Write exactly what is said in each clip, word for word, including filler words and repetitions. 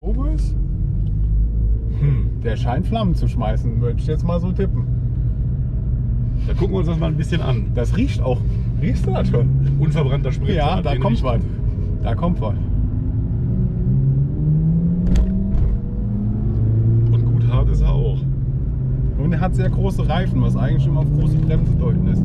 Ober ist? Hm, der scheint Flammen zu schmeißen, würde ich jetzt mal so tippen. Da gucken wir uns das mal ein bisschen an. Das riecht auch. Riechst du das schon? Unverbrannter Sprit. Ja, da kommt was. Da kommt was. Und gut hart ist er auch. Und er hat sehr große Reifen, was eigentlich immer auf große Bremse deuten lässt.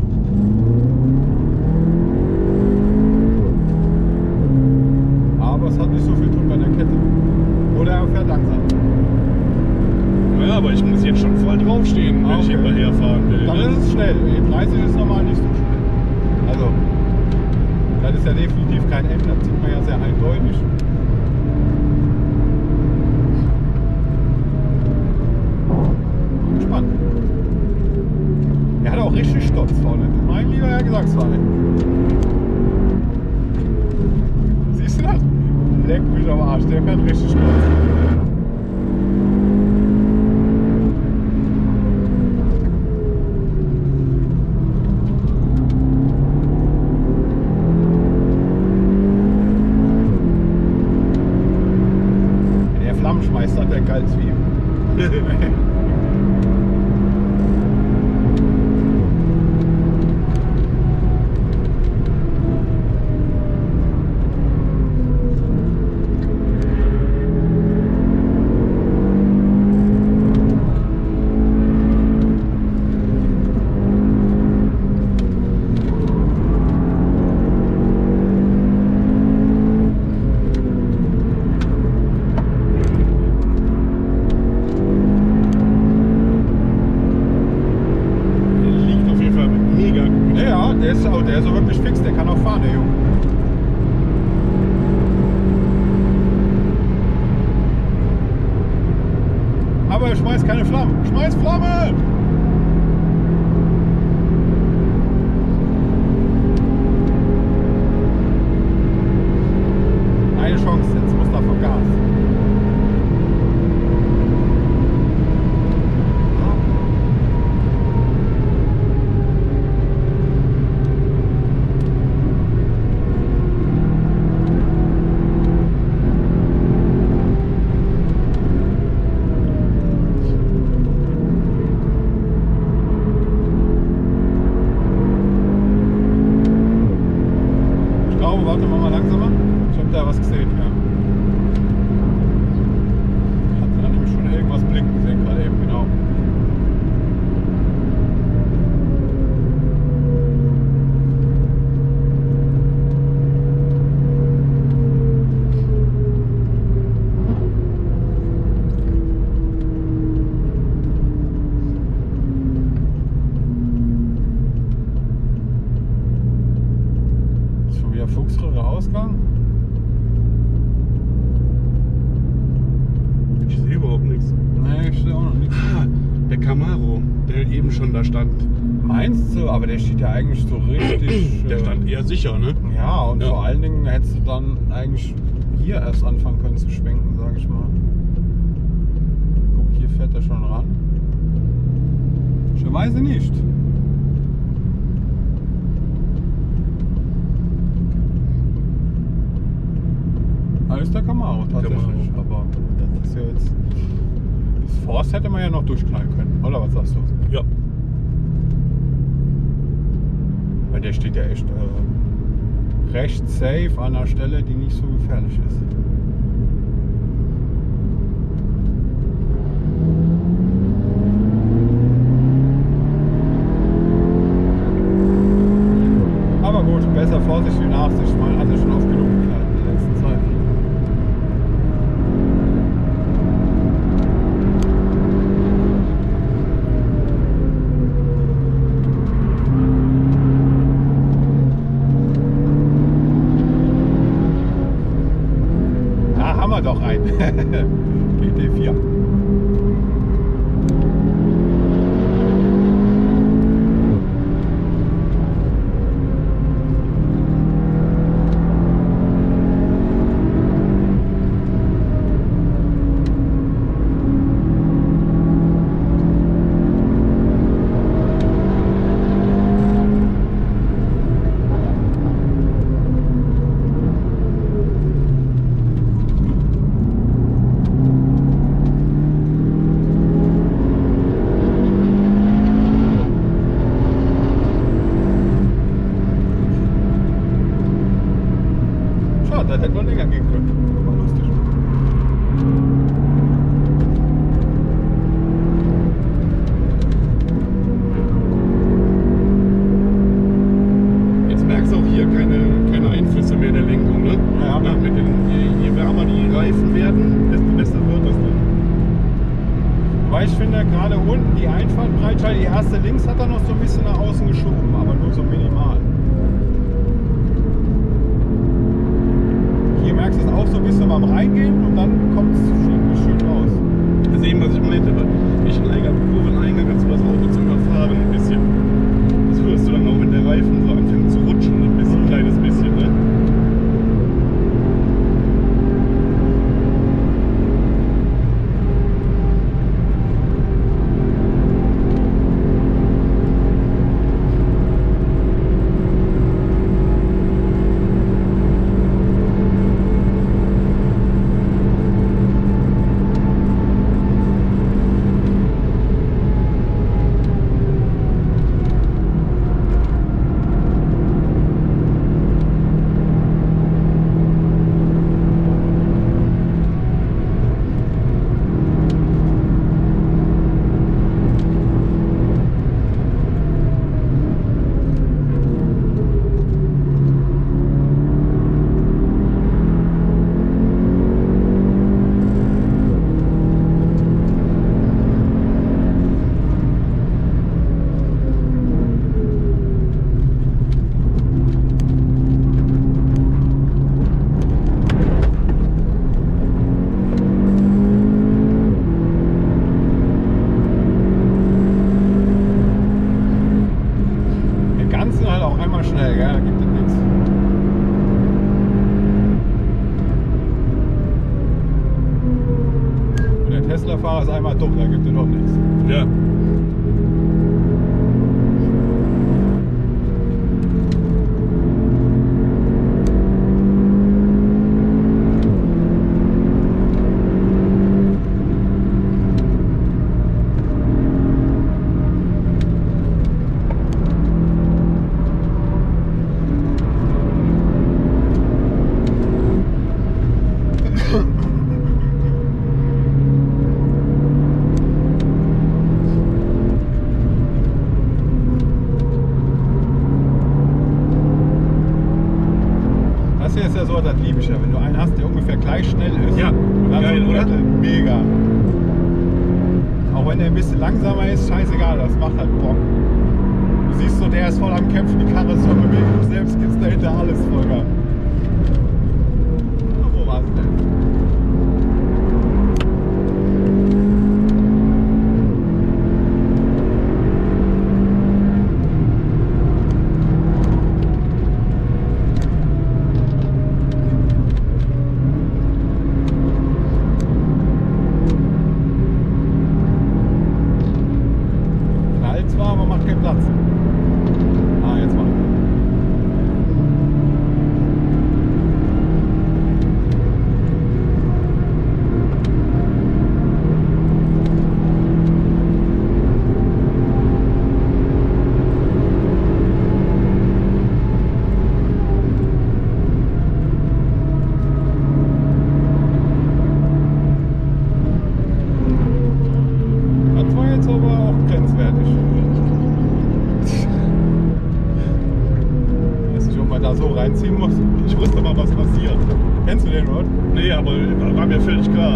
Aber es hat nicht so viel Druck an der Kette. Oder er fährt langsam. Ja, aber ich muss jetzt schon voll draufstehen, wenn Ah, okay. ich hinterher fahren will. Dann ist es schnell. E dreißig ist normal nicht so schnell. Also, das ist ja definitiv kein M, das sieht man ja sehr eindeutig. Spannend. Er hat auch richtig Stolz vorne. Mein lieber Herr Gesangsverein. Siehst du das? Leck mich am Arsch, der fährt richtig stolz. Der Flammenschmeißer hat der geil Zwiebel. Der ist, auch, der ist auch wirklich fix, der kann auch fahren, der Junge. Aber er schmeißt keine Flammen. Schmeiß Flamme! Eine Chance, jetzt muss er vom Gas. Warte mal langsamer. Ich habe da was gesehen. Ja. Hat da nämlich schon irgendwas blinken gesehen gerade eben, genau. Fuchsröhre Ausgang. Ich sehe überhaupt nichts. Nee, ich sehe auch noch nichts. Ah, der Camaro, der eben schon da stand. Meinst du? Aber der steht ja eigentlich so richtig. Der äh, stand eher sicher, ne? Ja, und Ja. vor allen Dingen hättest du dann eigentlich hier erst anfangen können zu schwenken, sage ich mal. Guck, hier fährt er schon ran. Ich weiß nicht. Da ist der Camaro tatsächlich, Camaro. aber das ist ja jetzt. Das Forst hätte man ja noch durchknallen können, oder was sagst du? Ja. Weil der steht ja echt äh, recht safe an einer Stelle, die nicht so gefährlich ist. Aber gut, besser Vorsicht wie Nachsicht. Man hat ja schon oft genug geknallt in der letzten Zeit. Da haben wir doch einen. G T vier. Wobei ich finde, gerade unten die Einfahrtbreitscheide, die erste links hat er noch so ein bisschen nach außen geschoben, aber nur so minimal. Hier merkst du es auch so ein bisschen beim Reingehen und dann kommt es schön, schön raus. Das ist eben, was ich meinte. Ich neige am Kurveneingang dazu, das Auto zu überfahren ein bisschen. Das hörst du dann auch, wenn der Reifen so anfängt zu rutschen, ein bisschen, ein kleines bisschen, ne? Schnell, gell? Da gibt es nichts. Und der Tesla-Fahrer ist einmal dumm, da gibt es doch nichts. Ja. Das hier ist ja so, das liebe ich ja, wenn du einen hast, der ungefähr gleich schnell ist. Ja, und dann geil, so oder? Mega. Auch wenn der ein bisschen langsamer ist, scheißegal, das macht halt Bock. Du siehst so, der ist voll am Kämpfen, die Karre ist so bewegt, du selbst gibst dahinter alles Vollgas. Wo war's denn? Aber macht keinen Platz. Ah, jetzt macht er. Das war jetzt aber auch grenzwertig. Da so reinziehen muss. Ich wusste mal, was passiert. Kennst du den Rod? Nee, aber war mir völlig klar.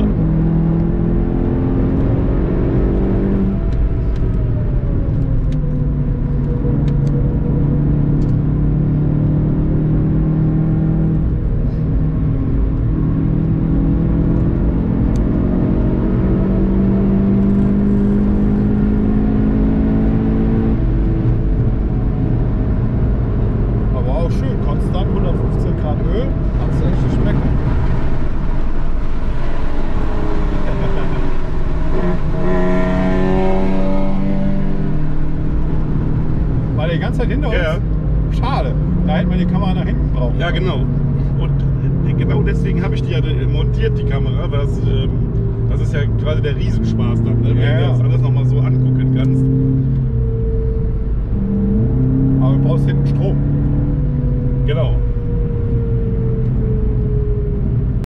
Schön, konstant hundertfünfzehn Grad Öl, kannst du echt nicht schmecken. War der die ganze Zeit hinter uns? Ja. Schade, da hätten wir die Kamera nach hinten brauchen. Ja, genau. Und genau deswegen habe ich die ja montiert, die Kamera. Weil das, ähm, das ist ja quasi der Riesenspaß dann, ne? Wenn Ja, du ja. das alles nochmal so angucken kannst. Aber du brauchst hinten Strom. Genau.